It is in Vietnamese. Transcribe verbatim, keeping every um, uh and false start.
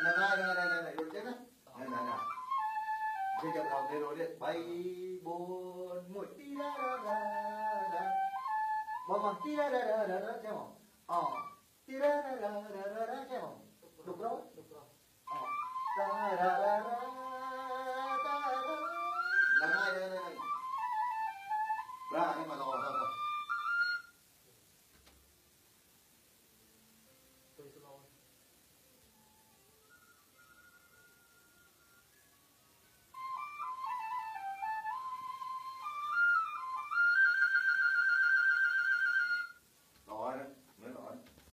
này này này này được chết á này này này bây giờ đầu tiên rồi đi bay bốn một tí ra ra ra ra vâng vâng tí ra ra ra ra ra xem không ờ tí ra ra ra ra ra ra xem không đúng rồi đúng rồi ờ ra ra ra ra